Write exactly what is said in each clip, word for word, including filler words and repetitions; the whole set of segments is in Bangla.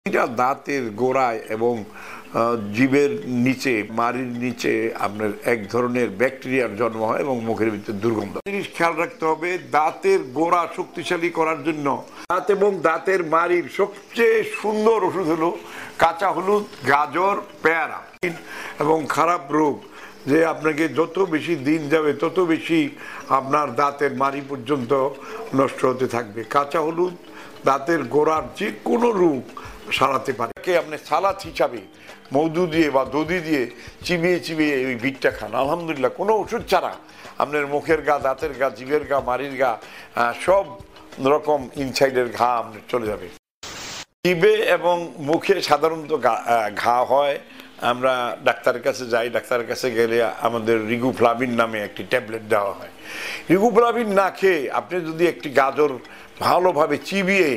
এটা দাঁতের গোড়ায় এবং জিভের নিচে মাড়ির নিচে আপনার এক ধরনের ব্যাকটেরিয়ার জন্ম হয় এবং মুখের ভিতরে দুর্গন্ধ। জিনিস খেয়াল রাখতে হবে, দাঁতের গোড়া শক্তিশালী করার জন্য দাঁত এবং দাঁতের মাড়ির সবচেয়ে সুন্দর ওষুধ হলো কাঁচা হলুদ, গাজর, পেয়ারা। এবং খারাপ রোগ যে আপনাকে যত বেশি দিন যাবে তত বেশি আপনার দাঁতের মাড়ি পর্যন্ত নষ্ট হতে থাকবে। কাঁচা হলুদ দাঁতের গোড়ার যে কোনো রোগ সারাতে পারে। আপনি সালাদ হিসাবে মধু দিয়ে বা দধি দিয়ে চিবিয়ে চিবিয়ে ওই বিটটা খান, আলহামদুলিল্লাহ কোনো ওষুধ ছাড়া আপনার মুখের গা, দাঁতের গা, জিভের গা, মাড়ির গা সব রকম ইনসাইডের ঘা আপনার চলে যাবে। জিভে এবং মুখে সাধারণত ঘা হয়, আমরা ডাক্তারের কাছে যাই, ডাক্তারের কাছে গেলে আমাদের রিগুফ্লাভিন নামে একটি ট্যাবলেট দেওয়া হয়। রিগুফ্লাভিন না খেয়ে আপনি যদি একটি গাজর ভালোভাবে চিবিয়ে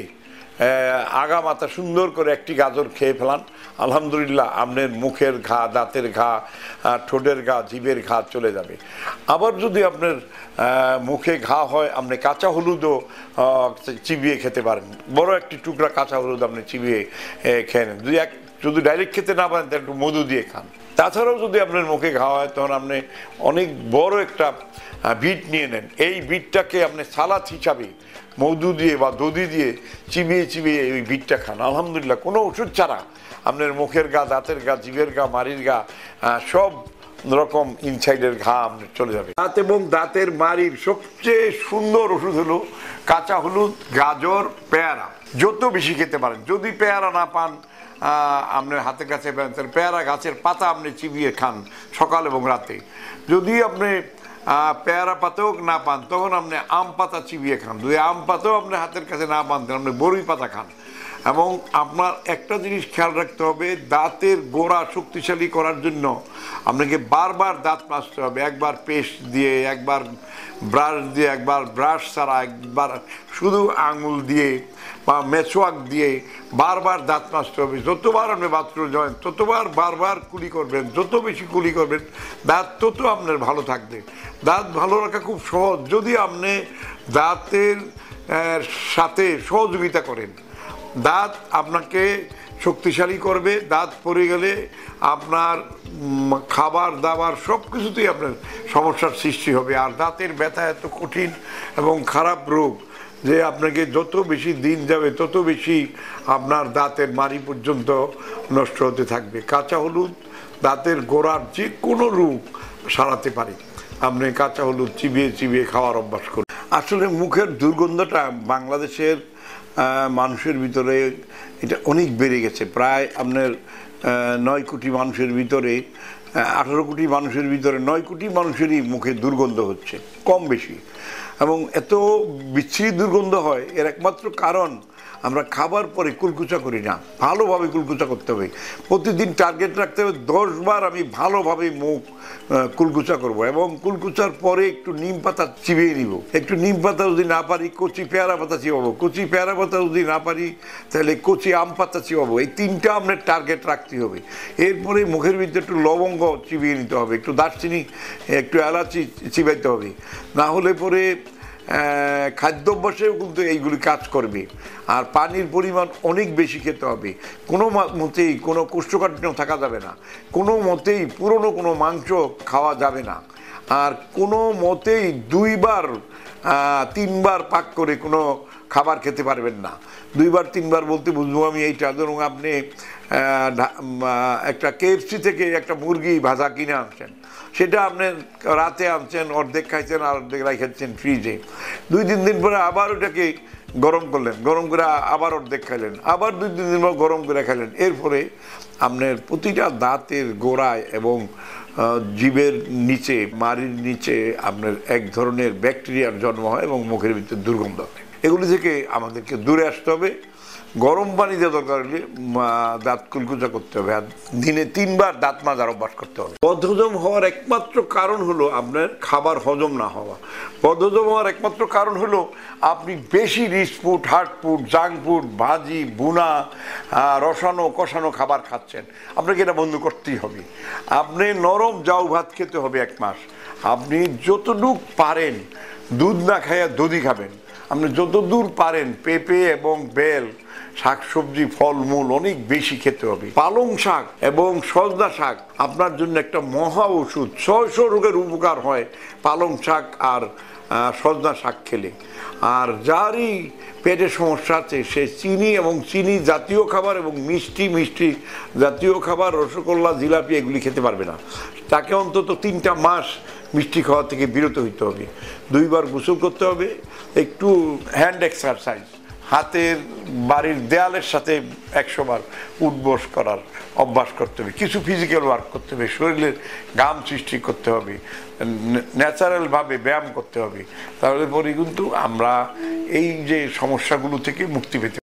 আগা মাথা সুন্দর করে একটি গাজর খেয়ে ফেলান, আলহামদুলিল্লাহ আপনার মুখের ঘা, দাঁতের ঘা, ঠোঁটের ঘা, জিভের ঘা চলে যাবে। আবার যদি আপনার মুখে ঘা হয়, আপনি কাঁচা হলুদও চিবিয়ে খেতে পারেন। বড় একটি টুকরা কাঁচা হলুদ আপনি চিবিয়ে খেয়ে নেন। যদি এক যদি ডাইরেক্ট খেতে না পারেন তাহলে একটু মধু দিয়ে খান। তাছাড়াও যদি আপনার মুখে ঘা হয় তখন আপনি অনেক বড় একটা বিট নিয়ে নেন, এই বিটটাকে আপনি সালাদ হিসাবে মধু দিয়ে বা দধি দিয়ে চিবিয়ে চিবিয়ে ওই বিটটা খান, আলহামদুলিল্লাহ কোনো ওষুধ ছাড়া আপনার মুখের গা, দাঁতের গা, জিভের গা, মাড়ির গা সব রকম ইনসাইডের ঘা আপনার চলে যাবে। দাঁত এবং দাঁতের মাড়ির সবচেয়ে সুন্দর ওষুধ হলো কাঁচা হলুদ, গাজর, পেয়ারা। যত বেশি খেতে পারেন। যদি পেয়ারা না পান আপনার হাতের কাছে পেয়ারা গাছের পাতা আপনি চিবিয়ে খান সকাল এবং রাতে। যদি আপনি পেয়ারা পাতাও না পান তখন আপনি আম পাতা চিবিয়ে খান। যদি আম পাতাও আপনি হাতের কাছে না পান তখন আপনি বড়ই পাতা খান। এবং আপনার একটা জিনিস খেয়াল রাখতে হবে, দাঁতের গোড়া শক্তিশালী করার জন্য আপনাকে বারবার দাঁত মাজতে হবে। একবার পেস্ট দিয়ে, একবার ব্রাশ দিয়ে, একবার ব্রাশ ছাড়া, একবার শুধু আঙুল দিয়ে বা মেসোয়াক দিয়ে বারবার দাঁত মাজতে হবে। যতবার আপনি বাথরুমে যাবেন ততবার বারবার কুলি করবেন। যত বেশি কুলি করবেন দাঁত তত আপনার ভালো থাকবে। দাঁত ভালো রাখা খুব সহজ যদি আপনি দাঁতের সাথে সহযোগিতা করেন। দাঁত আপনাকে শক্তিশালী করবে। দাঁত পড়ে গেলে আপনার খাবার দাবার সব কিছুতেই আপনার সমস্যার সৃষ্টি হবে। আর দাঁতের ব্যথা এত কঠিন এবং খারাপ রোগ যে আপনাকে যত বেশি দিন যাবে তত বেশি আপনার দাঁতের মাড়ি পর্যন্ত নষ্ট হতে থাকবে। কাঁচা হলুদ দাঁতের গোড়ার যে কোনো রোগ সারাতে পারে। আপনি কাঁচা হলুদ চিবিয়ে চিবিয়ে খাওয়ার অভ্যাস করুন। আসলে মুখের দুর্গন্ধটা বাংলাদেশের মানুষের ভিতরে এটা অনেক বেড়ে গেছে। প্রায় আপনার নয় কোটি মানুষের ভিতরে, আঠারো কোটি মানুষের ভিতরে নয় কোটি মানুষেরই মুখে দুর্গন্ধ হচ্ছে কম বেশি। এবং এত বিচ্ছিরি দুর্গন্ধ হয়, এর একমাত্র কারণ আমরা খাবার পরে কুলকুচা করি না। ভালোভাবে কুলকুচা করতে হবে। প্রতিদিন টার্গেট রাখতে হবে দশ বার আমি ভালোভাবে মুখ কুলকুচা করব। এবং কুলকুচার পরে একটু নিম পাতা চিবিয়ে নিব। একটু নিম পাতা যদি না পারি কচি পেয়ারা পাতা চিবাবো। কচি পেয়ারা পাতা যদি না পারি তাহলে কচি আম পাতা চিবাবো। এই তিনটা আপনার টার্গেট রাখতে হবে। এরপরে মুখের ভিতরে একটু লবঙ্গ চিবিয়ে নিতে হবে, একটু দারচিনি, একটু এলাচি চিবাইতে হবে। না হলে পরে খাদ্যাভ্যাসেও কিন্তু এইগুলি কাজ করবে। আর পানির পরিমাণ অনেক বেশি খেতে হবে। কোনো মতেই কোনো কোষ্ঠকাঠিন্য থাকা যাবে না। কোনো মতেই পুরনো কোনো মাংস খাওয়া যাবে না। আর কোনো মতেই দুইবার তিনবার পাক করে কোনো খাবার খেতে পারবেন না। দুইবার তিনবার বলতে বুঝবো আমি এইটা, ধরুন আপনি একটা কেএফসি থেকে একটা মুরগি ভাজা কিনে আনছেন, সেটা আপনি রাতে আনছেন, অর্ধেক খাইছেন আর অর্ধেক রাখাচ্ছেন ফ্রিজে। দুই তিন দিন পরে আবার ওটাকে গরম করলেন, গরম করে আবার অর্ধেক খাইলেন, আবার দুই তিন দিন পর গরম করে খাইলেন। এরপরে আপনার প্রতিটা দাঁতের গোড়ায় এবং জিভের নিচে, মাড়ির নিচে আপনার এক ধরনের ব্যাকটেরিয়ার জন্ম হয় এবং মুখের ভিতরে দুর্গন্ধ হয়। এগুলি থেকে আমাদেরকে দূরে আসতে হবে। গরম পানি দিয়ে দরকার হলে দাঁত কুলকুচা করতে হবে। আর দিনে তিনবার দাঁত মাজার অভ্যাস করতে হবে। বদহজম হওয়ার একমাত্র কারণ হলো আপনার খাবার হজম না হওয়া। বদহজম হওয়ার একমাত্র কারণ হলো আপনি বেশি rich food, hard food, junk food, ভাজি, বুনা, রসানো কষানো খাবার খাচ্ছেন। আপনাকে এটা বন্ধ করতেই হবে। আপনি নরম জাউ ভাত খেতে হবে এক মাস। আপনি যতটুক পারেন দুধ না খাইয়া দধি খাবেন। আপনি যত দূর পারেন পেঁপে এবং বেল শাকসবজি ফলমূল অনেক বেশি খেতে হবে। পালং শাক এবং সজনা শাক আপনার জন্য একটা মহা ওষুধ। ছয়শো রোগের উপকার হয় পালং শাক আর সজনা শাক খেলে। আর যারই পেটের সমস্যা আছে সে চিনি এবং চিনি জাতীয় খাবার এবং মিষ্টি মিষ্টি জাতীয় খাবার রসগোল্লা জিলাপি এগুলি খেতে পারবে না। তাকে অন্তত তিনটা মাস মিষ্টি খাওয়া থেকে বিরত হইতে হবে। দুইবার গোসল করতে হবে, একটু হ্যান্ড এক্সারসাইজ, হাতের বাড়ির দেয়ালের সাথে একশো বার উঠবস করার অভ্যাস করতে হবে, কিছু ফিজিক্যাল ওয়ার্ক করতে হবে, শরীরের ঘাম সৃষ্টি করতে হবে, ন্যাচারালভাবে ব্যায়াম করতে হবে। তাহলে পরে কিন্তু আমরা এই যে সমস্যাগুলো থেকে মুক্তি পেতে